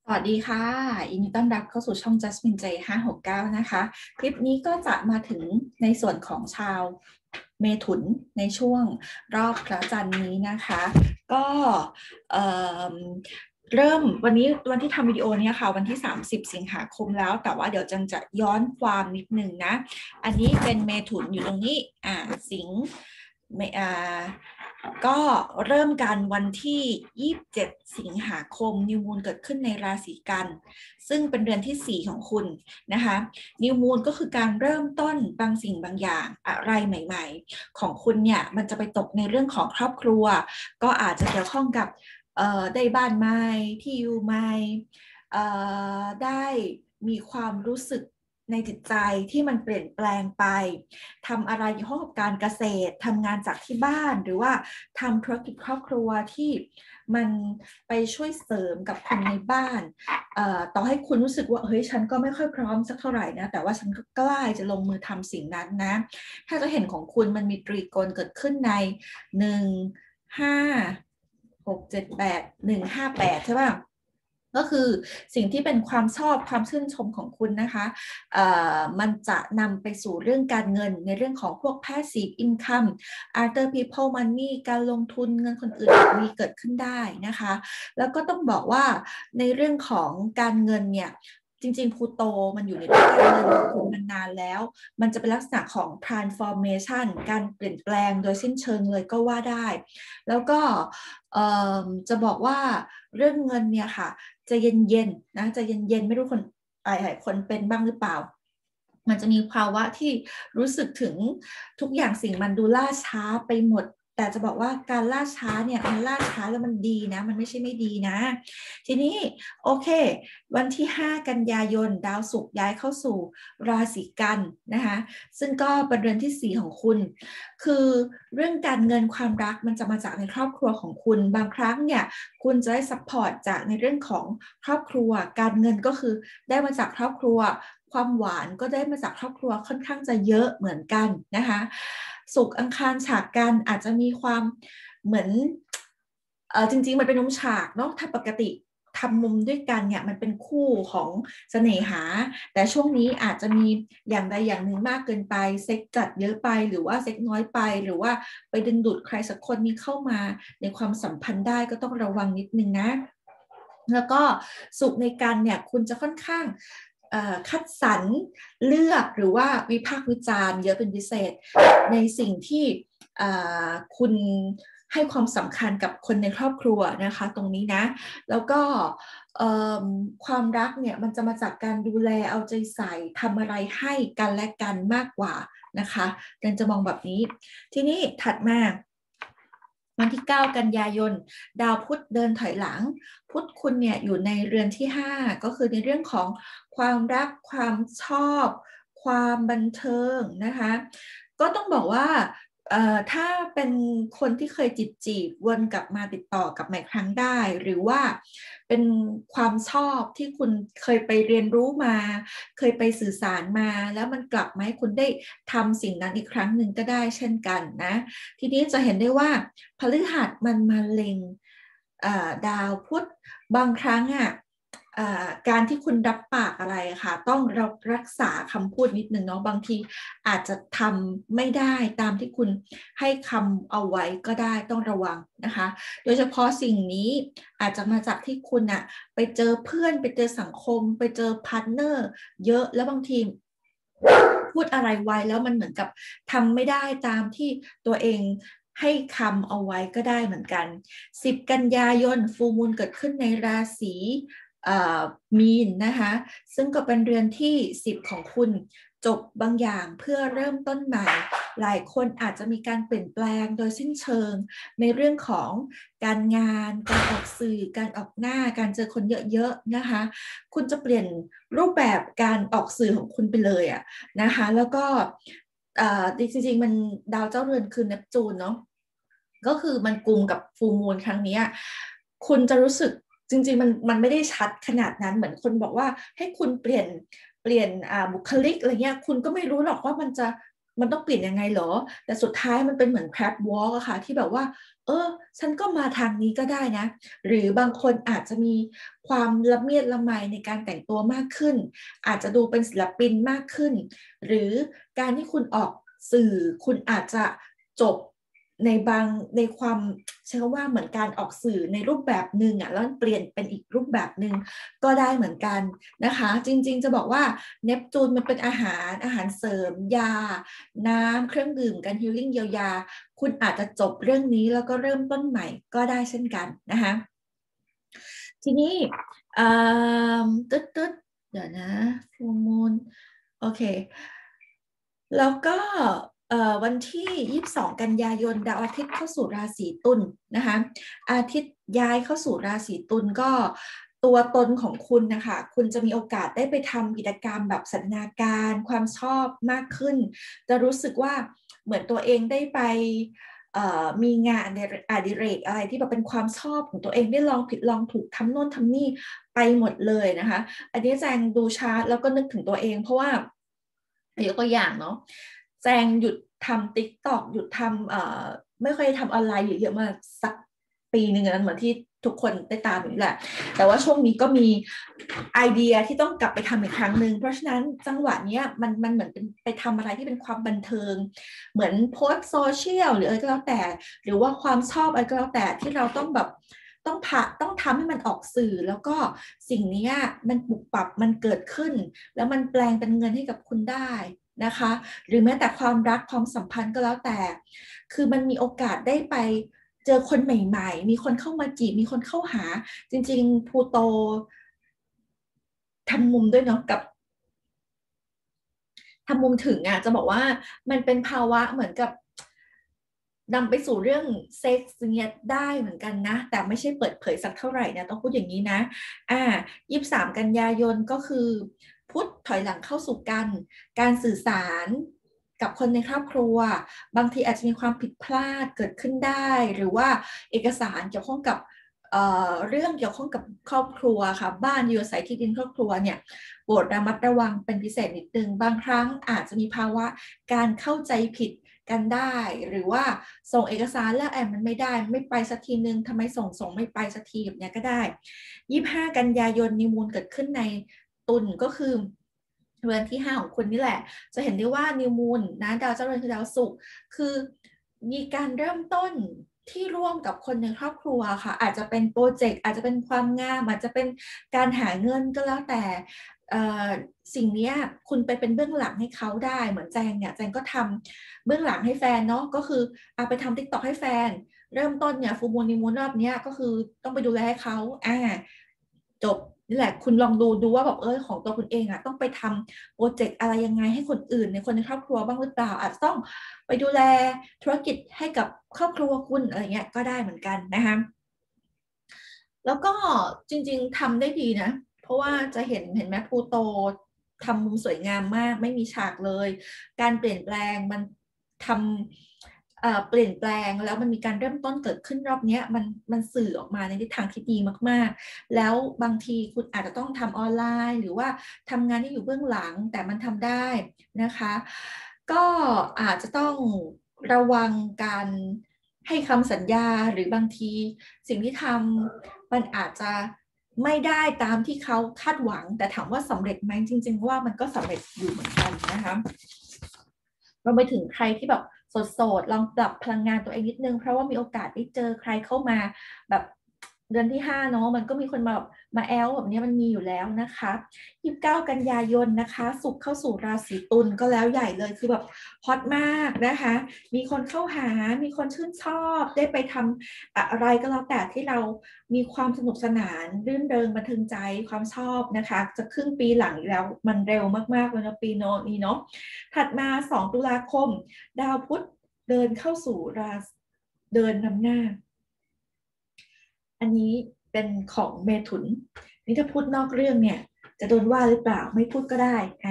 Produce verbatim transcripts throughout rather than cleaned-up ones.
สวัสดีค่ะยินดีต้อนรับเข้าสู่ช่อง Jasmine J ห้าหกเก้านะคะคลิปนี้ก็จะมาถึงในส่วนของชาวเมถุนในช่วงรอบพระจันทร์นี้นะคะก็เอ่อเริ่มวันนี้วันที่ทำวิดีโอนี้ค่ะวันที่สามสิบสิงหาคมแล้วแต่ว่าเดี๋ยวจังจะย้อนความนิดนึงนะอันนี้เป็นเมถุนอยู่ตรงนี้อ่าสิงห์เมอ่า ก็เริ่มกันวันที่ยี่สิบเจ็ดสิงหาคมนิวมูนเกิดขึ้นในราศีกันซึ่งเป็นเดือนที่สี่ของคุณนะคะนิวมูนก็คือการเริ่มต้นบางสิ่งบางอย่างอะไรใหม่ๆของคุณเนี่ยมันจะไปตกในเรื่องของครอบครัวก็อาจจะเกี่ยวข้องกับได้บ้านใหม่ที่อยู่ใหม่ได้มีความรู้สึกในจิตใจที่มันเปลี่ยนแปลงไปทำอะไรเกี่ยวข้องกับการเกษตรทำงานจากที่บ้านหรือว่าทำธุรกิจครอบครัวที่มันไปช่วยเสริมกับคนในบ้านต่อให้คุณรู้สึกว่าเฮ้ยฉันก็ไม่ค่อยพร้อมสักเท่าไหร่นะแต่ว่าฉันก็กล้าจะลงมือทำสิ่งนั้นนะถ้าจะเห็นของคุณมันมีตรีโกณเกิดขึ้นในหนึ่ง ห้า หก เจ็ด แปด หนึ่ง ห้า แปดใช่ป่ะก็คือสิ่งที่เป็นความชอบความชื่นชมของคุณนะคะมันจะนำไปสู่เรื่องการเงินในเรื่องของพวก passive income other people money การลงทุนเงินคนอื่นมีเกิดขึ้นได้นะคะแล้วก็ต้องบอกว่าในเรื่องของการเงินเนี่ยจริงๆพลูโตมันอยู่ในเรื่องการเงินของคุณมานานแล้วมันจะเป็นลักษณะของ transformation การเปลี่ยนแปลงโดยสิ้นเชิงเลยก็ว่าได้แล้วก็จะบอกว่าเรื่องเงินเนี่ยค่ะจะเย็นๆนะจะเย็นๆไม่รู้คนหลายๆคนเป็นบ้างหรือเปล่ามันจะมีภาวะที่รู้สึกถึงทุกอย่างสิ่งมันดูล่าช้าไปหมดแต่จะบอกว่าการล่าช้าเนี่ยมันล่าช้าแล้วมันดีนะมันไม่ใช่ไม่ดีนะทีนี้โอเควันที่ห้ากันยายนดาวศุกร์ย้ายเข้าสู่ราศีกันนะคะซึ่งก็เป็นเรือนที่สี่ของคุณคือเรื่องการเงินความรักมันจะมาจากในครอบครัวของคุณบางครั้งเนี่ยคุณจะได้ซัพพอร์ตจากในเรื่องของครอบครัวการเงินก็คือได้มาจากครอบครัวความหวานก็ได้มาจากครอบครัวค่อนข้างจะเยอะเหมือนกันนะคะศุกร์อังคารฉากกันอาจจะมีความเหมือนเออจริงๆมันเป็นมุมฉากเนาะถ้าปกติทำมุมด้วยกันเนี่ยมันเป็นคู่ของเสน่หาแต่ช่วงนี้อาจจะมีอย่างใดอย่างหนึ่งมากเกินไปเซ็กจัดเยอะไปหรือว่าเซ็กน้อยไปหรือว่าไปดึงดูดใครสักคนนี้เข้ามาในความสัมพันธ์ได้ก็ต้องระวังนิดนึงนะแล้วก็สุขในการเนี่ยคุณจะค่อนข้างคัดสรรเลือกหรือว่าวิพากษ์วิจารณ์เยอะเป็นพิเศษในสิ่งที่คุณให้ความสำคัญกับคนในครอบครัวนะคะตรงนี้นะแล้วก็ความรักเนี่ยมันจะมาจากการดูแลเอาใจใส่ทำอะไรให้กันและกันมากกว่านะคะดันจะมองแบบนี้ทีนี้ถัดมาวันที่เก้ากันยายนดาวพุธเดินถอยหลังพุธคุณเนี่ยอยู่ในเรือนที่ห้าก็คือในเรื่องของความรักความชอบความบันเทิงนะคะก็ต้องบอกว่าถ้าเป็นคนที่เคยจีบจีบวนกลับมาติดต่อกลับมาอีกครั้งได้หรือว่าเป็นความชอบที่คุณเคยไปเรียนรู้มาเคยไปสื่อสารมาแล้วมันกลับมาให้คุณได้ทำสิ่งนั้นอีกครั้งหนึ่งก็ได้เช่นกันนะทีนี้จะเห็นได้ว่าพฤหัสมันมาเล็งดาวพุธบางครั้งอ่ะการที่คุณรับปากอะไรค่ะต้องรับรักษาคำพูดนิดนึงเนาะบางทีอาจจะทำไม่ได้ตามที่คุณให้คำเอาไว้ก็ได้ต้องระวังนะคะโดยเฉพาะสิ่งนี้อาจจะมาจากที่คุณอะไปเจอเพื่อนไปเจอสังคมไปเจอพาร์ทเนอร์เยอะแล้วบางทีพูดอะไรไว้แล้วมันเหมือนกับทำไม่ได้ตามที่ตัวเองให้คำเอาไว้ก็ได้เหมือนกันสิบกันยายนฟูมูลเกิดขึ้นในราศีมีนนะคะซึ่งก็เป็นเรือนที่สิบของคุณจบบางอย่างเพื่อเริ่มต้นใหม่หลายคนอาจจะมีการเปลี่ยนแปลงโดยสิ้นเชิงในเรื่องของการงานการออกสื่อการออกหน้าการเจอคนเยอะๆนะคะคุณจะเปลี่ยนรูปแบบการออกสื่อของคุณไปเลยอะนะคะแล้วก็จริงๆมันดาวเจ้าเรือนคือเนปจูนเนาะก็คือมันกุมกับฟูมูลครั้งนี้คุณจะรู้สึกจริงๆมันมันไม่ได้ชัดขนาดนั้นเหมือนคนบอกว่าให้คุณเปลี่ยนเปลี่ยนบุคลิกอะไรเงี้ยคุณก็ไม่รู้หรอกว่ามันจะมันต้องเปลี่ยนยังไงเหรอแต่สุดท้ายมันเป็นเหมือน crab walk อะค่ะที่แบบว่าเออฉันก็มาทางนี้ก็ได้นะหรือบางคนอาจจะมีความละเมียดละไมในการแต่งตัวมากขึ้นอาจจะดูเป็นศิลปินมากขึ้นหรือการที่คุณออกสื่อคุณอาจจะจบในบางในความใช้คำว่าเหมือนการออกสื่อในรูปแบบหนึ่งอ่ะแล้วเปลี่ยนเป็นอีกรูปแบบหนึ่งก็ได้เหมือนกันนะคะจริงๆจะบอกว่าเนปจูนมันเป็นอาหารอาหารเสริมยาน้ำเครื่องดื่มการฮีลลิ่งเยียวยาคุณอาจจะจบเรื่องนี้แล้วก็เริ่มต้นใหม่ก็ได้เช่นกันนะคะทีนี้ตึ๊ดตึ๊ดเดี๋ยวนะฟูมูลโอเคแล้วก็วันที่ยี่สิบสองกันยายนดาวอาทิตย์เข้าสู่ราศีตุลนะคะอาทิตย์ย้ายเข้าสู่ราศีตุลก็ตัวตนของคุณนะคะคุณจะมีโอกาสได้ไปทำกิจกรรมแบบสันทนาการความชอบมากขึ้นจะรู้สึกว่าเหมือนตัวเองได้ไปมีงานอดิเรกอะไรที่แบบเป็นความชอบของตัวเองได้ลองผิดลองถูกทำโน่นทำนี่ไปหมดเลยนะคะอันนี้แจงดูชาร์ตแล้วก็นึกถึงตัวเองเพราะว่ายกตัวอย่างเนาะแจงหยุดทำติ๊กต็อกหยุดทำเอ่อไม่ค่อยทำออนไลน์เยอะๆมาสักปีหนึ่งนั้นเหมือนที่ทุกคนได้ตามอยู่แหละแต่ว่าช่วงนี้ก็มีไอเดียที่ต้องกลับไปทำอีกครั้งหนึ่งเพราะฉะนั้นจังหวะนี้มันมันเหมือนเป็นไปทำอะไรที่เป็นความบันเทิงเหมือนโพสโซเชียลหรืออะไรก็แล้วแต่หรือว่าความชอบอะไรก็แล้วแต่ที่เราต้องแบบต้องผ่าต้องทำให้มันออกสื่อแล้วก็สิ่งนี้มันปรับปรับมันเกิดขึ้นแล้วมันแปลงเป็นเงินให้กับคุณได้นะคะหรือแม้แต่ความรักความสัมพันธ์ก็แล้วแต่คือมันมีโอกาสได้ไปเจอคนใหม่ๆมีคนเข้ามาจีบมีคนเข้าหาจริงๆพลูโตทำมุมด้วยเนาะกับทำมุมถึงอ่ะจะบอกว่ามันเป็นภาวะเหมือนกับนำไปสู่เรื่องเซ็กซ์เนี่ยได้เหมือนกันนะแต่ไม่ใช่เปิดเผยสักเท่าไหร่นะต้องพูดอย่างนี้นะอ่ายี่สิบสามกันยายนก็คือพุธถอยหลังเข้าสู่กันการสื่อสารกับคนในครอบครัวบางทีอาจจะมีความผิดพลาดเกิดขึ้นได้หรือว่าเอกสารเกี่ยวข้องกับเอ่อเรื่องเกี่ยวข้องกับครอบครัวค่ะบ้านอยู่อาศัยที่ดินครอบครัวเนี่ยโปรดระมัดระวังเป็นพิเศษนิดนึงบางครั้งอาจจะมีภาวะการเข้าใจผิดกันได้หรือว่าส่งเอกสารแล้วแอมมันไม่ได้ไม่ไปสักทีนึงทำไมส่งส่งไม่ไปสักทีแบบนี้ก็ได้ยี่สิบห้ากันยายนนิวมูนเกิดขึ้นในตุลก็คือเดือนที่ห้าของคุณนี่แหละจะเห็นได้ว่านิวมูนนะดาวเจ้าเรือนคือดาวศุกร์คือมีการเริ่มต้นที่ร่วมกับคนในครอบครัวค่ะอาจจะเป็นโปรเจกต์อาจจะเป็นความงามอาจจะเป็นการหาเงินก็แล้วแต่สิ่งนี้คุณไปเป็นเบื้องหลังให้เขาได้เหมือนแจงเนี่ยแจงก็ทำเบื้องหลังให้แฟนเนาะก็คือเอาไปทำ ติ๊กต็อก ให้แฟนเริ่มต้นเนี่ยฟูมูลนิมูลรอบนี้ก็คือต้องไปดูแลให้เขาอ่าจบนี่แหละคุณลองดูดูว่าแบบเออของตัวคุณเองอ่ะต้องไปทำโปรเจกต์อะไรยังไงให้คนอื่นในคนในครอบครัวบ้างหรือเปล่าอาจจะต้องไปดูแลธุรกิจให้กับครอบครัวคุณอะไรเงี้ยก็ได้เหมือนกันนะคะแล้วก็จริงๆทำได้ดีนะเพราะว่าจะเห็นเห็นไหมพลูโตทำมุมสวยงามมากไม่มีฉากเลยการเปลี่ยนแปลงมันทำเปลี่ยนแปลงแล้วมันมีการเริ่มต้นเกิดขึ้นรอบนี้มันมันสื่อออกมาในทิศทางที่ดีมากๆแล้วบางทีคุณอาจจะต้องทำออนไลน์หรือว่าทำงานที่อยู่เบื้องหลังแต่มันทำได้นะคะก็อาจจะต้องระวังการให้คำสัญญาหรือบางทีสิ่งที่ทำมันอาจจะไม่ได้ตามที่เขาคาดหวังแต่ถามว่าสำเร็จไหมจริงๆว่ามันก็สำเร็จอยู่เหมือนกันนะคะรวมไปถึงใครที่แบบโสดๆลองปรับพลังงานตัวเองนิดนึงเพราะว่ามีโอกาสได้เจอใครเข้ามาแบบเดือนที่ห้าเนาะมันก็มีคนมาแบบมาแอลแบบนี้มันมีอยู่แล้วนะคะยี่สิบเก้ากันยายนนะคะศุกร์เข้าสู่ราศีตุลก็แล้วใหญ่เลยคือแบบฮอตมากนะคะมีคนเข้าหามีคนชื่นชอบได้ไปทำอะไรก็แล้วแต่ที่เรามีความสนุกสนานรื่นเริงบันเทิงใจความชอบนะคะจะครึ่งปีหลังแล้วมันเร็วมากๆเลยนะปีนี้เนาะถัดมาสองตุลาคมดาวพุธเดินเข้าสู่ราศีเดินนำหน้าอันนี้เป็นของเมถุนนี่ถ้าพูดนอกเรื่องเนี่ยจะโดนว่าหรือเปล่าไม่พูดก็ได้อ่า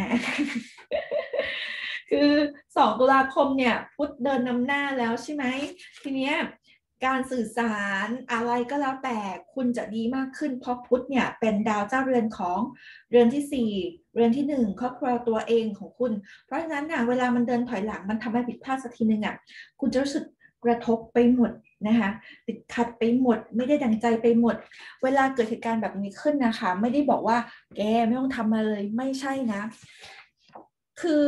คือสองตุลาคมเนี่ยพุธเดินนำหน้าแล้วใช่ไหมทีเนี้ยการสื่อสารอะไรก็แล้วแต่คุณจะดีมากขึ้นเพราะพุธเนี่ยเป็นดาวเจ้าเรือนของเรือนที่สี่เรือนที่หนึ่งครอบครัวตัวเองของคุณเพราะฉะนั้นน่ะเวลามันเดินถอยหลังมันทำให้ผิดพลาดสักทีนึงอ่ะคุณจะรู้สึกกระทบไปหมดนะคะติดขัดไปหมดไม่ได้ดังใจไปหมดเวลาเกิดเหตุการณ์แบบนี้ขึ้นนะคะไม่ได้บอกว่าแกไม่ต้องทำมาเลยไม่ใช่นะคือ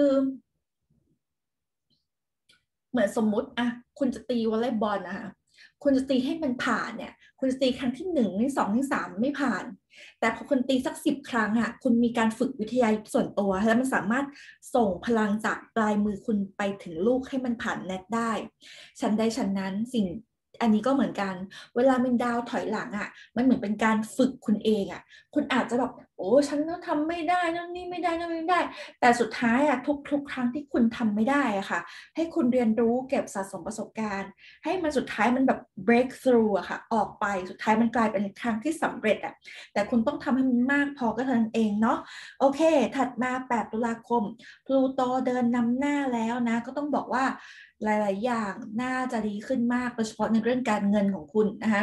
เหมือนสมมุติอะคุณจะตีวอลเลย์บอลนะคะคุณจะตีให้มันผ่านเนี่ยคุณจะตีครั้งที่หนึ่งที่สองที่สามไม่ผ่านแต่พอคุณตีสักสิบครั้งอะคุณมีการฝึกวิทยายุทธส่วนตัวแล้วมันสามารถส่งพลังจากปลายมือคุณไปถึงลูกให้มันผ่านเน็ตได้ชั้นใดชั้นนั้นสิ่งอันนี้ก็เหมือนกันเวลามันดาวถอยหลังอะมันเหมือนเป็นการฝึกคุณเองอะคุณอาจจะแบบโอ้ฉันก็ทำไม่ได้นั่นนี่ไม่ได้นั่นไม่ได้แต่สุดท้ายอะทุกๆครั้งที่คุณทำไม่ได้อะค่ะ ให้คุณเรียนรู้เก็บสะสมประสบการณ์ให้มันสุดท้ายมันแบบ break through อะค่ะออกไปสุดท้ายมันกลายเป็นครั้งที่สำเร็จอะแต่คุณต้องทำให้มันมากพอก็เท่านั้นเองเนาะโอเคถัดมาแปดตุลาคมพลูโตเดินนำหน้าแล้วนะก็ต้องบอกว่าหลายๆอย่างน่าจะดีขึ้นมากโดยเฉพาะในเรื่องการเงินของคุณนะคะ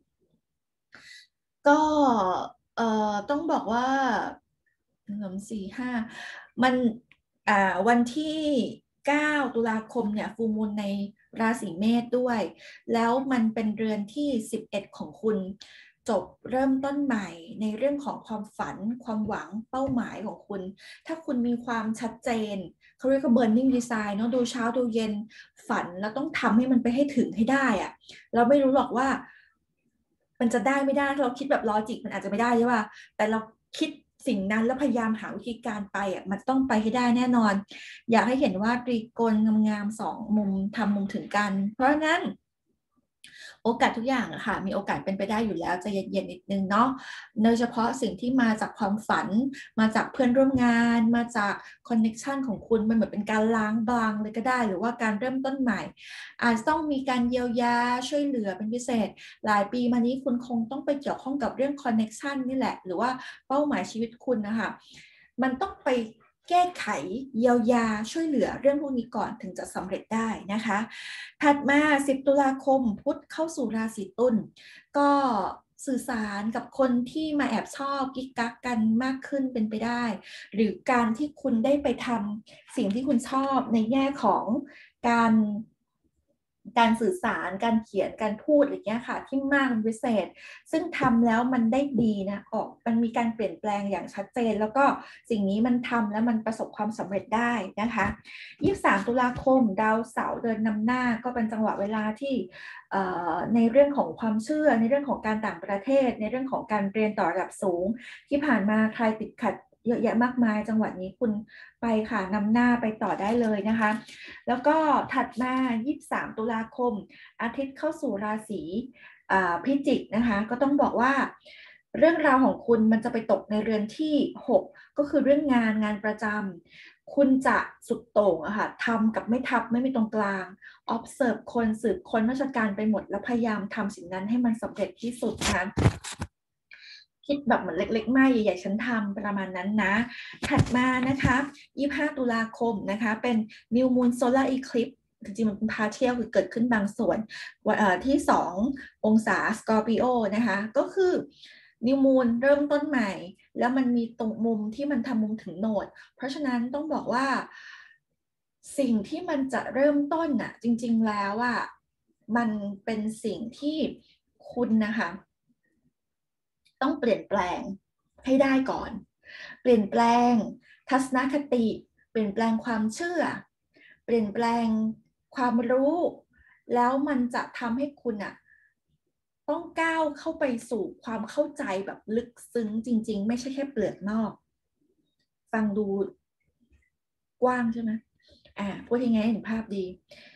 ก็เอ่อต้องบอกว่าหนึ่งสองสี่ห้ามันอ่าวันที่เก้าตุลาคมเนี่ยฟูลมูนในราศีเมษด้วย แล้วมันเป็นเรือนที่สิบเอ็ดของคุณจบเริ่มต้นใหม่ในเรื่องของความฝันความหวังเป้าหมายของคุณ ถ้าคุณมีความชัดเจนเขาเรียกว่า burning desire เนอะดูเช้าดูเย็นฝันแล้วต้องทำให้มันไปให้ถึงให้ได้อะเราไม่รู้หรอกว่า มันจะได้ไม่ได้เราคิดแบบลอจิกมันอาจจะไม่ได้ใช่ป่ะแต่เราคิดสิ่งนั้นแล้วพยายามหาวิธีการไปอ่ะมันต้องไปให้ได้แน่นอน อยากให้เห็นว่าตรีโกณงามๆสองมุมทำมุมถึงกัน เพราะนั้นโอกาสทุกอย่างอะค่ะมีโอกาสเป็นไปได้อยู่แล้วใจเย็นๆนิดนึงเนาะโดยเฉพาะสิ่งที่มาจากความฝันมาจากเพื่อนร่วมงานมาจากคอนเน็ชันของคุณมันเหมือนเป็นการล้างบางเลยก็ได้หรือว่าการเริ่มต้นใหม่อาจต้องมีการเยียวยาช่วยเหลือเป็นพิเศษหลายปีมานี้คุณคงต้องไปเกี่ยวข้องกับเรื่องคอนเน็ชันนี่แหละหรือว่าเป้าหมายชีวิตคุณนะคะมันต้องไปแก้ไขเยียวยาช่วยเหลือเรื่องพวกนี้ก่อนถึงจะสำเร็จได้นะคะถัดมาสิบตุลาคมพุธเข้าสู่ราศีตุลก็สื่อสารกับคนที่มาแอบชอบกิ๊กกักกันมากขึ้นเป็นไปได้หรือการที่คุณได้ไปทำสิ่งที่คุณชอบในแง่ของการการสื่อสารการเขียนการพูดอะไรเงี้ยค่ะที่มากเป็นพิเศษซึ่งทำแล้วมันได้ดีนะออกมันมีการเปลี่ยนแปลงอย่างชัดเจนแล้วก็สิ่งนี้มันทำแล้วมันประสบความสำเร็จได้นะคะยี่สิบสามตุลาคมดาวเสาร์เดินนำหน้าก็เป็นจังหวะเวลาที่ในเรื่องของความเชื่อในเรื่องของการต่างประเทศในเรื่องของการเรียนต่อระดับสูงที่ผ่านมาใครติดขัดเยอะแยะมากมายจังหวะนี้คุณไปค่ะนำหน้าไปต่อได้เลยนะคะแล้วก็ถัดมายี่สิบสามตุลาคมอาทิตย์เข้าสู่ราศีพิจิกนะคะก็ต้องบอกว่าเรื่องราวของคุณมันจะไปตกในเรือนที่หกก็คือเรื่องงานงานประจำคุณจะสุดโต่งอะค่ะทำกับไม่ทำไม่มีตรงกลาง observe คนสืบค้นราชการไปหมดแล้วพยายามทำสิ่งนั้นให้มันสำเร็จที่สุดนะคะคิดแบบเหมือนเล็กๆไม่ใหญ่ๆฉันทำประมาณนั้นนะถัดมานะคะยี่สิบห้าตุลาคมนะคะเป็น New Moon Solar Eclipse จริงๆมันเป็นพาเทียลคือเกิดขึ้นบางส่วนที่สององศาสกอร์ปิโอนะคะก็คือ New Moon เริ่มต้นใหม่แล้วมันมีตรงมุมที่มันทำมุมถึงโนดเพราะฉะนั้นต้องบอกว่าสิ่งที่มันจะเริ่มต้นน่ะจริงๆแล้วอ่ะมันเป็นสิ่งที่คุณนะคะต้องเปลี่ยนแปลงให้ได้ก่อนเปลี่ยนแปลงทัศนคติเปลี่ยนแปลงความเชื่อเปลี่ยนแปลงความรู้แล้วมันจะทำให้คุณอะต้องก้าวเข้าไปสู่ความเข้าใจแบบลึกซึ้งจริงๆไม่ใช่แค่เปลือกนอกฟังดูกว้างใช่ไหมอ่าพูดยังไงเห็นภาพดี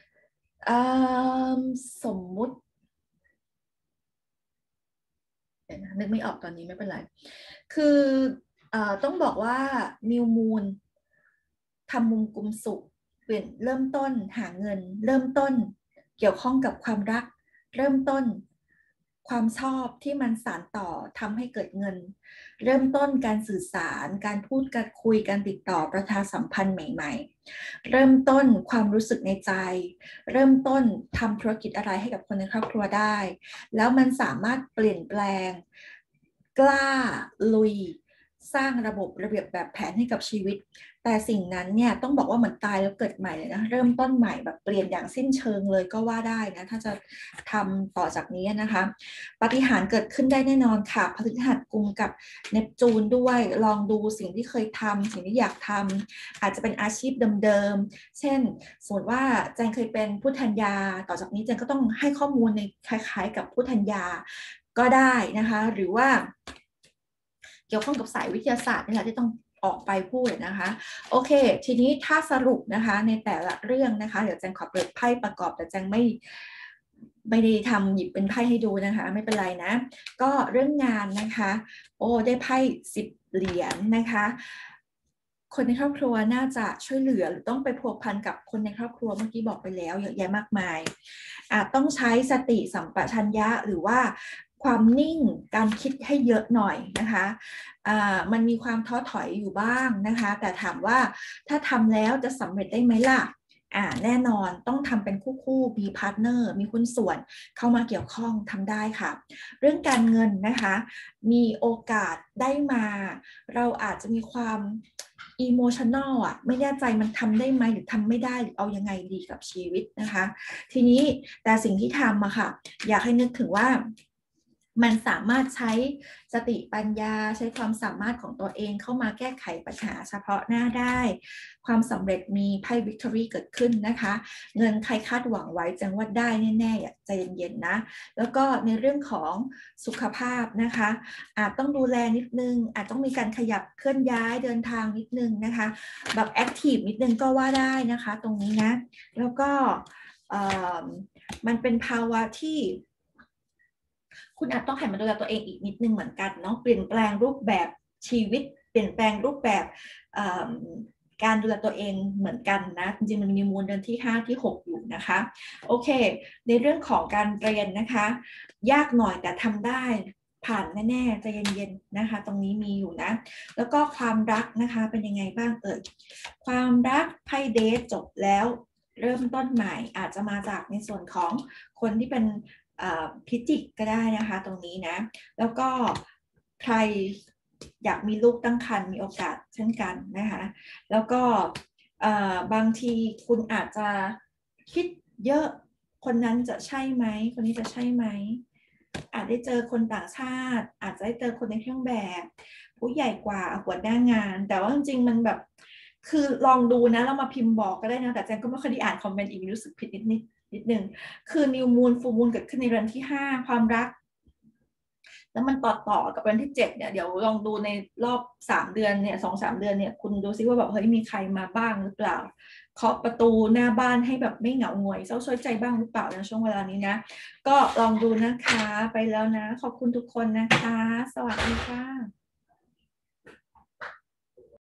สมมุติเดี๋ยวนะนึกไม่ออกตอนนี้ไม่เป็นไรคือเอ่อต้องบอกว่านิวมูนทำมุมกุมสุขเปลี่ยนเริ่มต้นหาเงินเริ่มต้นเกี่ยวข้องกับความรักเริ่มต้นความชอบที่มันสานต่อทำให้เกิดเงินเริ่มต้นการสื่อสารการพูดการคุยการติดต่อประชาสัมพันธ์ใหม่ๆเริ่มต้นความรู้สึกในใจเริ่มต้นทำธุรกิจอะไรให้กับคนในครอบครัวได้แล้วมันสามารถเปลี่ยนแปลงกล้าลุยสร้างระบบระเบียบแบบแผนให้กับชีวิตแต่สิ่งนั้นเนี่ยต้องบอกว่าเหมือนตายแล้วเกิดใหม่เลยนะเริ่มต้นใหม่แบบเปลี่ยนอย่างสิ้นเชิงเลยก็ว่าได้นะถ้าจะทำต่อจากนี้นะคะปาฏิหาริย์เกิดขึ้นได้แน่นอนค่ะพฤหัสกุมกับเนปจูนด้วยลองดูสิ่งที่เคยทำสิ่งที่อยากทำอาจจะเป็นอาชีพเดิมๆเช่นสมมติว่าแจงเคยเป็นผู้ทัญญาต่อจากนี้แจงก็ต้องให้ข้อมูลในคล้ายๆกับผู้ทัญญาก็ได้นะคะหรือว่าเกี่ยวข้องกับสายวิทยาศาสตร์นี่แหละที่ต้องออกไปพูดนะคะโอเคทีนี้ถ้าสรุปนะคะในแต่ละเรื่องนะคะเดี๋ยวแจงขอเปิดไพ่ประกอบแต่แจงไม่ไม่ได้ทำหยิบเป็นไพ่ให้ดูนะคะไม่เป็นไรนะก็เรื่องงานนะคะโอ้ได้ไพ่สิบเหรียญนะคะคนในครอบครัวน่าจะช่วยเหลือหรือต้องไปพัวพันกับคนในครอบครัวเมื่อกี้บอกไปแล้วเยอะแยะมากมายอาจต้องใช้สติสัมปชัญญะหรือว่าความนิ่งการคิดให้เยอะหน่อยนะคะมันมีความท้อถอยอยู่บ้างนะคะแต่ถามว่าถ้าทำแล้วจะสำเร็จได้ไหมล่ะอ่าแน่นอนต้องทำเป็นคู่คู่มีพาร์ทเนอร์มีหุ้นส่วนเข้ามาเกี่ยวข้องทำได้ค่ะเรื่องการเงินนะคะมีโอกาสได้มาเราอาจจะมีความอิโมชันแนลอ่ะไม่แน่ใจมันทำได้ไหมหรือทำไม่ได้หรือเอายังไงดีกับชีวิตนะคะทีนี้แต่สิ่งที่ทำอะค่ะอยากให้นึกถึงว่ามันสามารถใช้สติปัญญาใช้ความสามารถของตัวเองเข้ามาแก้ไขปัญหาเฉพาะหน้าได้ความสำเร็จมีไพ่วิกตอรี่เกิดขึ้นนะคะเงินใครคาดหวังไว้จังว่าได้แน่ๆอย่าใจเย็นๆนะแล้วก็ในเรื่องของสุขภาพนะคะอาจต้องดูแลนิดนึงอาจต้องมีการขยับเคลื่อนย้ายเดินทางนิดนึงนะคะแบบแอคทีฟนิดนึงก็ว่าได้นะคะตรงนี้นะแล้วก็มันเป็นภาวะที่คุณอาจต้องหันมาดูแลตัวเองอีกนิดนึงเหมือนกันเนาะเปลี่ยนแปลงรูปแบบชีวิตเปลี่ยนแปลงรูปแบบการดูแลตัวเองเหมือนกันนะจริงๆมันมีมูลเดือนที่ห้าที่หกอยู่นะคะโอเคในเรื่องของการเรียนนะคะยากหน่อยแต่ทำได้ผ่านแน่ๆใจเย็นๆนะคะตรงนี้มีอยู่นะแล้วก็ความรักนะคะเป็นยังไงบ้างเอ่ยความรักไพ่เดทจบแล้วเริ่มต้นใหม่อาจจะมาจากในส่วนของคนที่เป็นพิจิกก็ได้นะคะตรงนี้นะแล้วก็ใครอยากมีลูกตั้งครรภ์มีโอกาสเช่นกันนะคะแล้วก็บางทีคุณอาจจะคิดเยอะคนนั้นจะใช่ไหมคนนี้จะใช่ไหมอาจได้เจอคนต่างชาติอาจจะได้เจอคนในเครื่องแบบผู้ใหญ่กว่าหัวหน้างานแต่ว่าจริงๆมันแบบคือลองดูนะเรามาพิมพ์บอกก็ได้นะแต่แจนก็ไม่ค่อยได้อ่านคอมเมนต์อีกรู้สึกผิดนิดนิดนิดนึงคือนิวมูนฟูมูนเกิดขึ้นในเดือนที่ห้าความรักแล้วมันต่อต่อกับเดือนที่เจ็ดเนี่ยเดี๋ยวลองดูในรอบสามเดือนเนี่ยสองสามเดือนเนี่ยคุณดูซิว่าแบบเฮ้ยมีใครมาบ้างหรือเปล่าเคาะประตูหน้าบ้านให้แบบไม่เหงาหงอยเศร้าช้อยใจบ้างหรือเปล่าในช่วงเวลานี้นะก็ลองดูนะคะไปแล้วนะขอบคุณทุกคนนะคะสวัสดีค่ะ